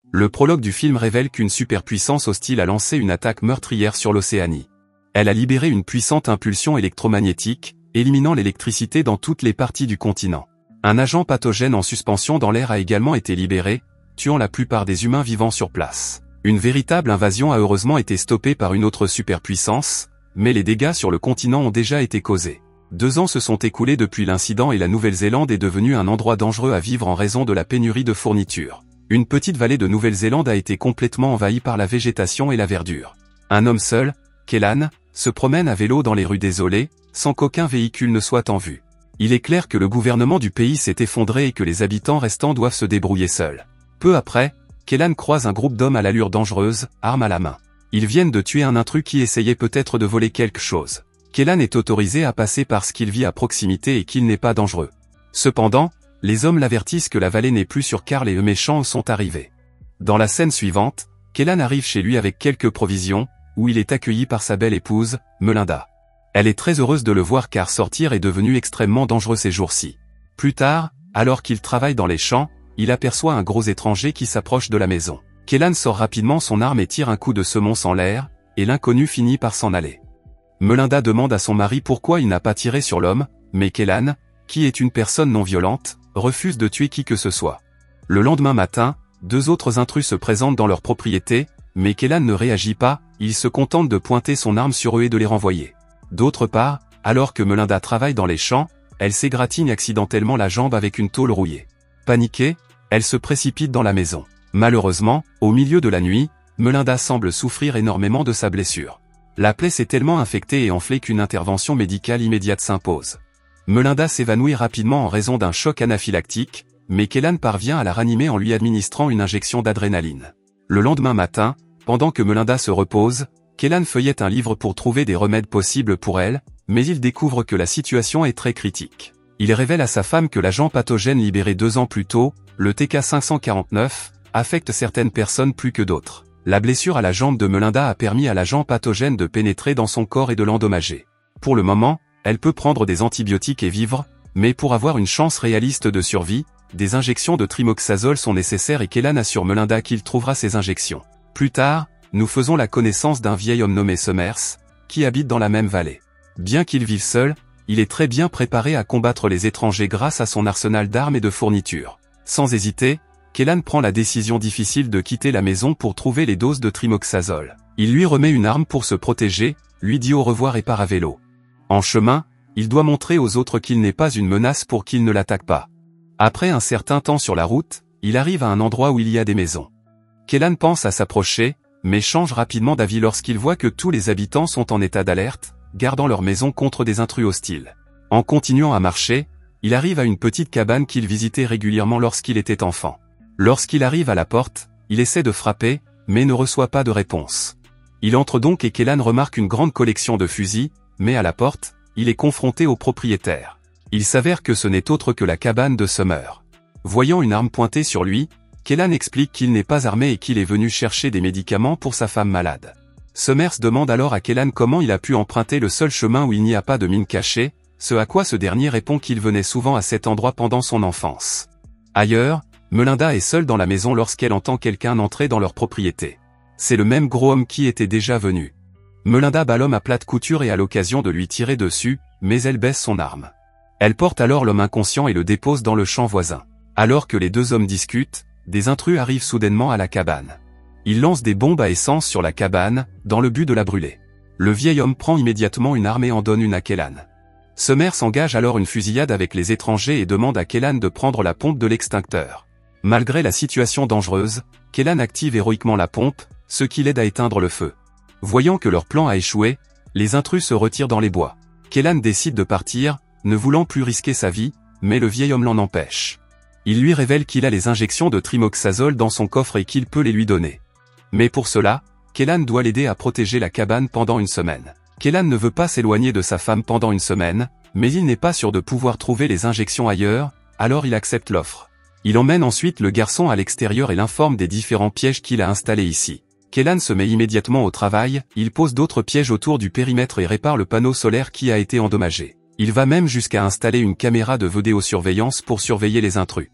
Le prologue du film révèle qu'une superpuissance hostile a lancé une attaque meurtrière sur l'Océanie. Elle a libéré une puissante impulsion électromagnétique, éliminant l'électricité dans toutes les parties du continent. Un agent pathogène en suspension dans l'air a également été libéré, tuant la plupart des humains vivant sur place. Une véritable invasion a heureusement été stoppée par une autre superpuissance, mais les dégâts sur le continent ont déjà été causés. 2 ans se sont écoulés depuis l'incident et la Nouvelle-Zélande est devenue un endroit dangereux à vivre en raison de la pénurie de fournitures. Une petite vallée de Nouvelle-Zélande a été complètement envahie par la végétation et la verdure. Un homme seul, Kellan, se promène à vélo dans les rues désolées, sans qu'aucun véhicule ne soit en vue. Il est clair que le gouvernement du pays s'est effondré et que les habitants restants doivent se débrouiller seuls. Peu après, Kellan croise un groupe d'hommes à l'allure dangereuse, armes à la main. Ils viennent de tuer un intrus qui essayait peut-être de voler quelque chose. Kellan est autorisé à passer parce qu'il vit à proximité et qu'il n'est pas dangereux. Cependant, les hommes l'avertissent que la vallée n'est plus sûre car les méchants sont arrivés. Dans la scène suivante, Kellan arrive chez lui avec quelques provisions, où il est accueilli par sa belle épouse, Melinda. Elle est très heureuse de le voir car sortir est devenu extrêmement dangereux ces jours-ci. Plus tard, alors qu'il travaille dans les champs, il aperçoit un gros étranger qui s'approche de la maison. Kellan sort rapidement son arme et tire un coup de semonce en l'air, et l'inconnu finit par s'en aller. Melinda demande à son mari pourquoi il n'a pas tiré sur l'homme, mais Kellan, qui est une personne non violente, refuse de tuer qui que ce soit. Le lendemain matin, 2 autres intrus se présentent dans leur propriété, mais Kellan ne réagit pas, il se contente de pointer son arme sur eux et de les renvoyer. D'autre part, alors que Melinda travaille dans les champs, elle s'égratigne accidentellement la jambe avec une tôle rouillée. Paniquée, elle se précipite dans la maison. Malheureusement, au milieu de la nuit, Melinda semble souffrir énormément de sa blessure. La plaie s'est tellement infectée et enflée qu'une intervention médicale immédiate s'impose. Melinda s'évanouit rapidement en raison d'un choc anaphylactique, mais Kellan parvient à la ranimer en lui administrant une injection d'adrénaline. Le lendemain matin, pendant que Melinda se repose, Kellan feuillette un livre pour trouver des remèdes possibles pour elle, mais il découvre que la situation est très critique. Il révèle à sa femme que l'agent pathogène libéré 2 ans plus tôt, le TK549, affecte certaines personnes plus que d'autres. La blessure à la jambe de Melinda a permis à l'agent pathogène de pénétrer dans son corps et de l'endommager. Pour le moment, elle peut prendre des antibiotiques et vivre, mais pour avoir une chance réaliste de survie, des injections de trimoxazole sont nécessaires et Kellan assure Melinda qu'il trouvera ces injections. Plus tard, nous faisons la connaissance d'un vieil homme nommé Summers, qui habite dans la même vallée. Bien qu'il vive seul, il est très bien préparé à combattre les étrangers grâce à son arsenal d'armes et de fournitures. Sans hésiter, Kellan prend la décision difficile de quitter la maison pour trouver les doses de trimoxazole. Il lui remet une arme pour se protéger, lui dit au revoir et part à vélo. En chemin, il doit montrer aux autres qu'il n'est pas une menace pour qu'ils ne l'attaquent pas. Après un certain temps sur la route, il arrive à un endroit où il y a des maisons. Kellan pense à s'approcher, mais change rapidement d'avis lorsqu'il voit que tous les habitants sont en état d'alerte, gardant leur maison contre des intrus hostiles. En continuant à marcher, il arrive à une petite cabane qu'il visitait régulièrement lorsqu'il était enfant. Lorsqu'il arrive à la porte, il essaie de frapper, mais ne reçoit pas de réponse. Il entre donc et Kellan remarque une grande collection de fusils, mais à la porte, il est confronté au propriétaire. Il s'avère que ce n'est autre que la cabane de Summer. Voyant une arme pointée sur lui, Kellan explique qu'il n'est pas armé et qu'il est venu chercher des médicaments pour sa femme malade. Summers demande alors à Kellan comment il a pu emprunter le seul chemin où il n'y a pas de mine cachée, ce à quoi ce dernier répond qu'il venait souvent à cet endroit pendant son enfance. Ailleurs, Melinda est seule dans la maison lorsqu'elle entend quelqu'un entrer dans leur propriété. C'est le même gros homme qui était déjà venu. Melinda bat l'homme à plate couture et a l'occasion de lui tirer dessus, mais elle baisse son arme. Elle porte alors l'homme inconscient et le dépose dans le champ voisin. Alors que les 2 hommes discutent, des intrus arrivent soudainement à la cabane. Ils lancent des bombes à essence sur la cabane, dans le but de la brûler. Le vieil homme prend immédiatement une arme et en donne une à Kellan. Summers engage alors une fusillade avec les étrangers et demande à Kellan de prendre la pompe de l'extincteur. Malgré la situation dangereuse, Kellan active héroïquement la pompe, ce qui l'aide à éteindre le feu. Voyant que leur plan a échoué, les intrus se retirent dans les bois. Kellan décide de partir, ne voulant plus risquer sa vie, mais le vieil homme l'en empêche. Il lui révèle qu'il a les injections de trimoxazole dans son coffre et qu'il peut les lui donner. Mais pour cela, Kellan doit l'aider à protéger la cabane pendant une semaine. Kellan ne veut pas s'éloigner de sa femme pendant une semaine, mais il n'est pas sûr de pouvoir trouver les injections ailleurs, alors il accepte l'offre. Il emmène ensuite le garçon à l'extérieur et l'informe des différents pièges qu'il a installés ici. Kellan se met immédiatement au travail, il pose d'autres pièges autour du périmètre et répare le panneau solaire qui a été endommagé. Il va même jusqu'à installer une caméra de vidéosurveillance pour surveiller les intrus.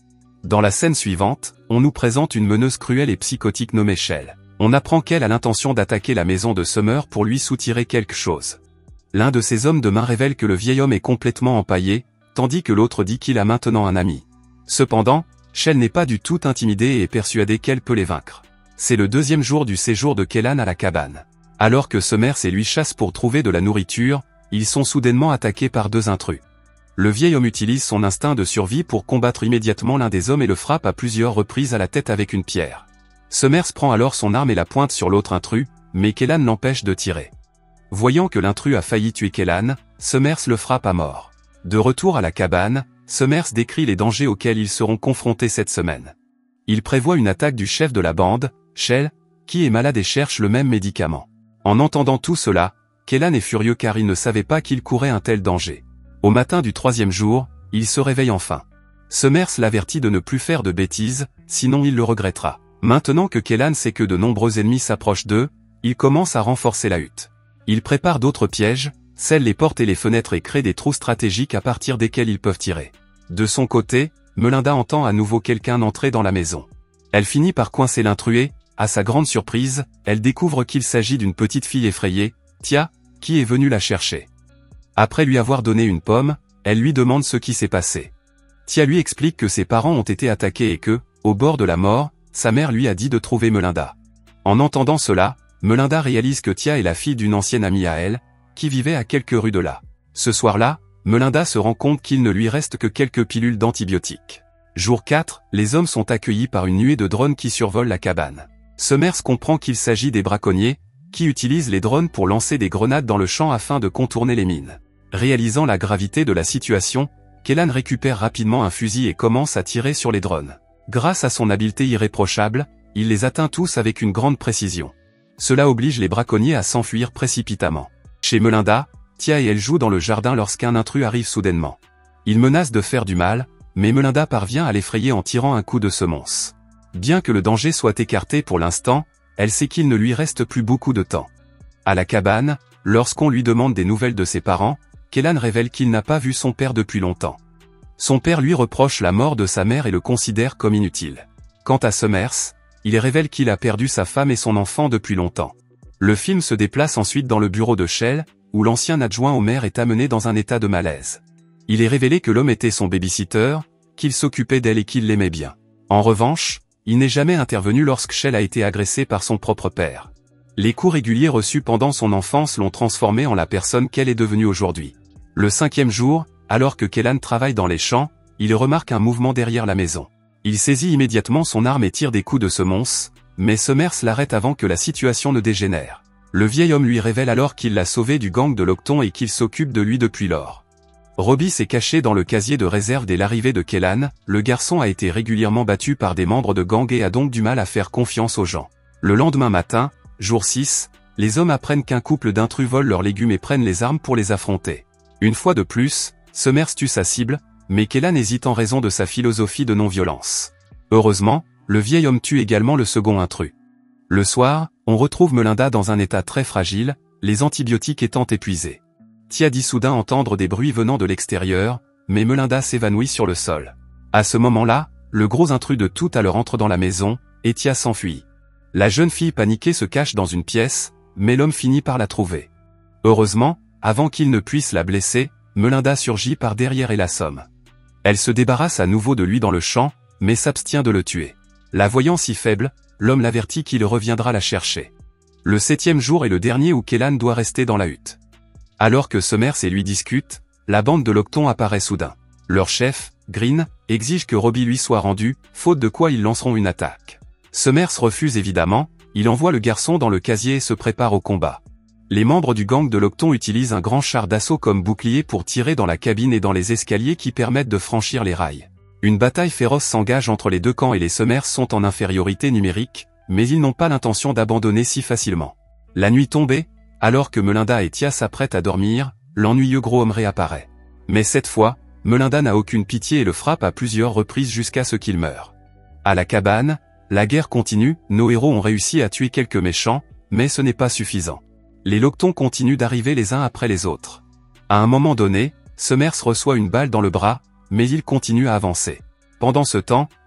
Dans la scène suivante, on nous présente une meneuse cruelle et psychotique nommée Shell. On apprend qu'elle a l'intention d'attaquer la maison de Summer pour lui soutirer quelque chose. L'un de ses hommes de main révèle que le vieil homme est complètement empaillé, tandis que l'autre dit qu'il a maintenant un ami. Cependant, Shell n'est pas du tout intimidée et est persuadée qu'elle peut les vaincre. C'est le deuxième jour du séjour de Kellan à la cabane. Alors que Summers et lui chassent pour trouver de la nourriture, ils sont soudainement attaqués par deux intrus. Le vieil homme utilise son instinct de survie pour combattre immédiatement l'un des hommes et le frappe à plusieurs reprises à la tête avec une pierre. Summers prend alors son arme et la pointe sur l'autre intrus, mais Kellan l'empêche de tirer. Voyant que l'intrus a failli tuer Kellan, Summers le frappe à mort. De retour à la cabane, Summers décrit les dangers auxquels ils seront confrontés cette semaine. Il prévoit une attaque du chef de la bande, Shell, qui est malade et cherche le même médicament. En entendant tout cela, Kellan est furieux car il ne savait pas qu'il courait un tel danger. Au matin du troisième jour, il se réveille enfin. Summers l'avertit de ne plus faire de bêtises, sinon il le regrettera. Maintenant que Kellan sait que de nombreux ennemis s'approchent d'eux, il commence à renforcer la hutte. Il prépare d'autres pièges, scelle les portes et les fenêtres et crée des trous stratégiques à partir desquels ils peuvent tirer. De son côté, Melinda entend à nouveau quelqu'un entrer dans la maison. Elle finit par coincer l'intrus et, à sa grande surprise, elle découvre qu'il s'agit d'une petite fille effrayée, Tia, qui est venue la chercher. Après lui avoir donné une pomme, elle lui demande ce qui s'est passé. Tia lui explique que ses parents ont été attaqués et que, au bord de la mort, sa mère lui a dit de trouver Melinda. En entendant cela, Melinda réalise que Tia est la fille d'une ancienne amie à elle, qui vivait à quelques rues de là. Ce soir-là, Melinda se rend compte qu'il ne lui reste que quelques pilules d'antibiotiques. Jour 4, les hommes sont accueillis par une nuée de drones qui survolent la cabane. Summers comprend qu'il s'agit des braconniers, qui utilisent les drones pour lancer des grenades dans le champ afin de contourner les mines. Réalisant la gravité de la situation, Kellan récupère rapidement un fusil et commence à tirer sur les drones. Grâce à son habileté irréprochable, il les atteint tous avec une grande précision. Cela oblige les braconniers à s'enfuir précipitamment. Chez Melinda, Tia et elle jouent dans le jardin lorsqu'un intrus arrive soudainement. Il menace de faire du mal, mais Melinda parvient à l'effrayer en tirant un coup de semonce. Bien que le danger soit écarté pour l'instant, elle sait qu'il ne lui reste plus beaucoup de temps. À la cabane, lorsqu'on lui demande des nouvelles de ses parents, Kellan révèle qu'il n'a pas vu son père depuis longtemps. Son père lui reproche la mort de sa mère et le considère comme inutile. Quant à Summers, il révèle qu'il a perdu sa femme et son enfant depuis longtemps. Le film se déplace ensuite dans le bureau de Shell, où l'ancien adjoint au maire est amené dans un état de malaise. Il est révélé que l'homme était son babysitter, qu'il s'occupait d'elle et qu'il l'aimait bien. En revanche, il n'est jamais intervenu lorsque Shell a été agressée par son propre père. Les coups réguliers reçus pendant son enfance l'ont transformée en la personne qu'elle est devenue aujourd'hui. Le 5e jour, alors que Kellan travaille dans les champs, il remarque un mouvement derrière la maison. Il saisit immédiatement son arme et tire des coups de semonce, mais Summers l'arrête avant que la situation ne dégénère. Le vieil homme lui révèle alors qu'il l'a sauvé du gang de Lockton et qu'il s'occupe de lui depuis lors. Robbie s'est caché dans le casier de réserve dès l'arrivée de Kellan, le garçon a été régulièrement battu par des membres de gang et a donc du mal à faire confiance aux gens. Le lendemain matin, jour 6, les hommes apprennent qu'un couple d'intrus volent leurs légumes et prennent les armes pour les affronter. Une fois de plus, Summers tue sa cible, mais Kellan hésite en raison de sa philosophie de non-violence. Heureusement, le vieil homme tue également le second intrus. Le soir, on retrouve Melinda dans un état très fragile, les antibiotiques étant épuisés. Tia dit soudain entendre des bruits venant de l'extérieur, mais Melinda s'évanouit sur le sol. À ce moment-là, le gros intrus de tout à l'heure entre dans la maison, et Tia s'enfuit. La jeune fille paniquée se cache dans une pièce, mais l'homme finit par la trouver. Heureusement, avant qu'il ne puisse la blesser, Melinda surgit par derrière et l'assomme. Elle se débarrasse à nouveau de lui dans le champ, mais s'abstient de le tuer. La voyant si faible, l'homme l'avertit qu'il reviendra la chercher. Le 7e jour est le dernier où Kellan doit rester dans la hutte. Alors que Summers et lui discutent, la bande de Lockton apparaît soudain. Leur chef, Green, exige que Robbie lui soit rendu, faute de quoi ils lanceront une attaque. Summers refuse évidemment, il envoie le garçon dans le casier et se prépare au combat. Les membres du gang de Lockton utilisent un grand char d'assaut comme bouclier pour tirer dans la cabine et dans les escaliers qui permettent de franchir les rails. Une bataille féroce s'engage entre les deux camps et les Summers sont en infériorité numérique, mais ils n'ont pas l'intention d'abandonner si facilement. La nuit tombée, alors que Melinda et Tia s'apprêtent à dormir, l'ennuyeux gros homme réapparaît. Mais cette fois, Melinda n'a aucune pitié et le frappe à plusieurs reprises jusqu'à ce qu'il meure. À la cabane, la guerre continue, nos héros ont réussi à tuer quelques méchants, mais ce n'est pas suffisant. Les Lockton continuent d'arriver les uns après les autres. À un moment donné, Summers reçoit une balle dans le bras, mais il continue à avancer. Pendant ce temps,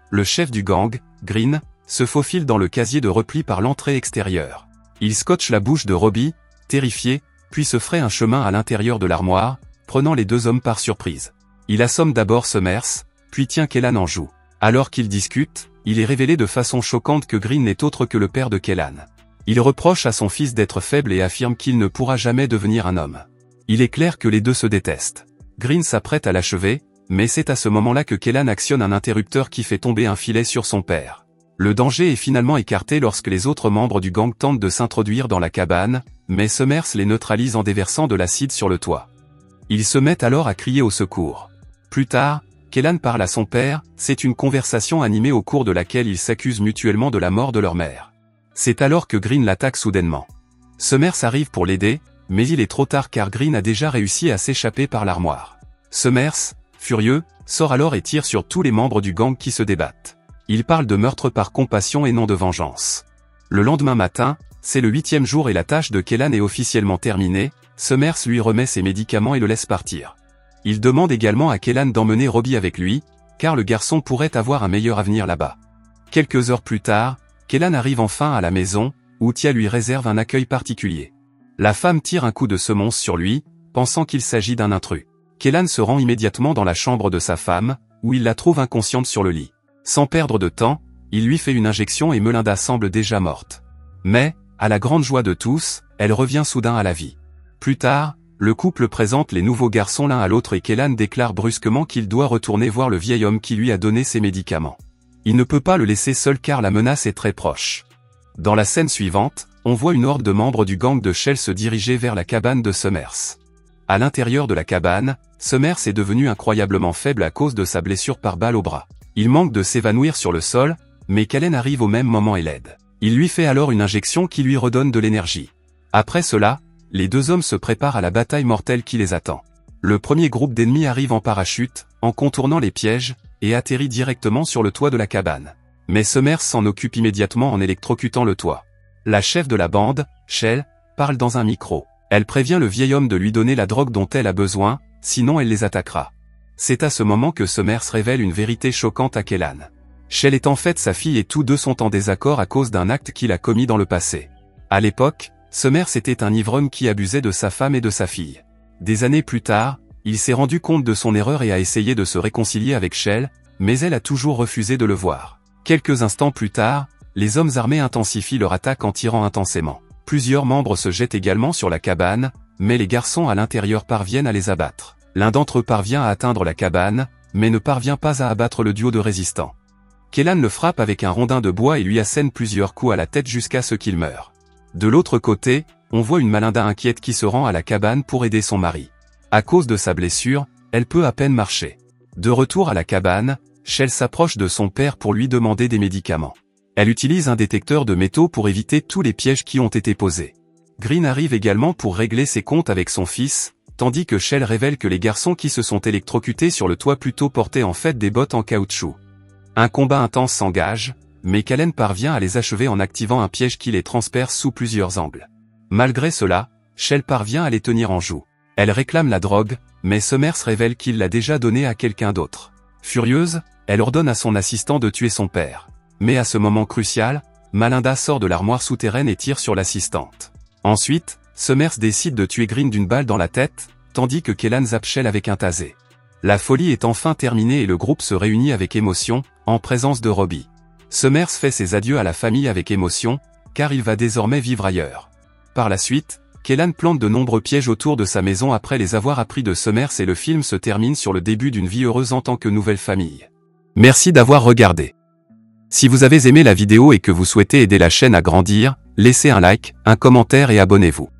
le chef du gang, Green, se faufile dans le casier de repli par l'entrée extérieure. Il scotche la bouche de Robbie, terrifié, puis se fraye un chemin à l'intérieur de l'armoire, prenant les deux hommes par surprise. Il assomme d'abord Summers, puis tient Kellan en joue. Alors qu'ils discutent, il est révélé de façon choquante que Green n'est autre que le père de Kellan. Il reproche à son fils d'être faible et affirme qu'il ne pourra jamais devenir un homme. Il est clair que les deux se détestent. Green s'apprête à l'achever, mais c'est à ce moment-là que Kellan actionne un interrupteur qui fait tomber un filet sur son père. Le danger est finalement écarté lorsque les autres membres du gang tentent de s'introduire dans la cabane, mais Summers les neutralise en déversant de l'acide sur le toit. Ils se mettent alors à crier au secours. Plus tard, Kellan parle à son père, c'est une conversation animée au cours de laquelle ils s'accusent mutuellement de la mort de leur mère. C'est alors que Green l'attaque soudainement. Summers arrive pour l'aider, mais il est trop tard car Green a déjà réussi à s'échapper par l'armoire. Summers, furieux, sort alors et tire sur tous les membres du gang qui se débattent. Il parle de meurtre par compassion et non de vengeance. Le lendemain matin, c'est le 8e jour et la tâche de Kellan est officiellement terminée, Summers lui remet ses médicaments et le laisse partir. Il demande également à Kellan d'emmener Robbie avec lui, car le garçon pourrait avoir un meilleur avenir là-bas. Quelques heures plus tard, Kellan arrive enfin à la maison, où Tia lui réserve un accueil particulier. La femme tire un coup de semonce sur lui, pensant qu'il s'agit d'un intrus. Kellan se rend immédiatement dans la chambre de sa femme, où il la trouve inconsciente sur le lit. Sans perdre de temps, il lui fait une injection et Melinda semble déjà morte. Mais, à la grande joie de tous, elle revient soudain à la vie. Plus tard, le couple présente les nouveaux garçons l'un à l'autre et Kellan déclare brusquement qu'il doit retourner voir le vieil homme qui lui a donné ses médicaments. Il ne peut pas le laisser seul car la menace est très proche. Dans la scène suivante, on voit une horde de membres du gang de Shell se diriger vers la cabane de Summers. À l'intérieur de la cabane, Summers est devenu incroyablement faible à cause de sa blessure par balle au bras. Il manque de s'évanouir sur le sol, mais Kellan arrive au même moment et l'aide. Il lui fait alors une injection qui lui redonne de l'énergie. Après cela, les deux hommes se préparent à la bataille mortelle qui les attend. Le premier groupe d'ennemis arrive en parachute, en contournant les pièges, et atterrit directement sur le toit de la cabane. Mais Summers s'en occupe immédiatement en électrocutant le toit. La chef de la bande, Shell, parle dans un micro. Elle prévient le vieil homme de lui donner la drogue dont elle a besoin, sinon elle les attaquera. C'est à ce moment que Summers révèle une vérité choquante à Kellan. Shell est en fait sa fille et tous deux sont en désaccord à cause d'un acte qu'il a commis dans le passé. À l'époque, Summers était un ivrogne qui abusait de sa femme et de sa fille. Des années plus tard, il s'est rendu compte de son erreur et a essayé de se réconcilier avec Shell, mais elle a toujours refusé de le voir. Quelques instants plus tard, les hommes armés intensifient leur attaque en tirant intensément. Plusieurs membres se jettent également sur la cabane, mais les garçons à l'intérieur parviennent à les abattre. L'un d'entre eux parvient à atteindre la cabane, mais ne parvient pas à abattre le duo de résistants. Kellan le frappe avec un rondin de bois et lui assène plusieurs coups à la tête jusqu'à ce qu'il meure. De l'autre côté, on voit une Melinda inquiète qui se rend à la cabane pour aider son mari. À cause de sa blessure, elle peut à peine marcher. De retour à la cabane, Shell s'approche de son père pour lui demander des médicaments. Elle utilise un détecteur de métaux pour éviter tous les pièges qui ont été posés. Green arrive également pour régler ses comptes avec son fils, tandis que Shell révèle que les garçons qui se sont électrocutés sur le toit plus tôt portaient en fait des bottes en caoutchouc. Un combat intense s'engage, mais Kellan parvient à les achever en activant un piège qui les transperce sous plusieurs angles. Malgré cela, Shell parvient à les tenir en joue. Elle réclame la drogue, mais Summers révèle qu'il l'a déjà donnée à quelqu'un d'autre. Furieuse, elle ordonne à son assistant de tuer son père. Mais à ce moment crucial, Melinda sort de l'armoire souterraine et tire sur l'assistante. Ensuite, Summers décide de tuer Green d'une balle dans la tête, tandis que Kellan zappe Shell avec un tasé. La folie est enfin terminée et le groupe se réunit avec émotion, en présence de Robbie. Summers fait ses adieux à la famille avec émotion, car il va désormais vivre ailleurs. Par la suite, Kellan plante de nombreux pièges autour de sa maison après les avoir appris de Summers et le film se termine sur le début d'une vie heureuse en tant que nouvelle famille. Merci d'avoir regardé. Si vous avez aimé la vidéo et que vous souhaitez aider la chaîne à grandir, laissez un like, un commentaire et abonnez-vous.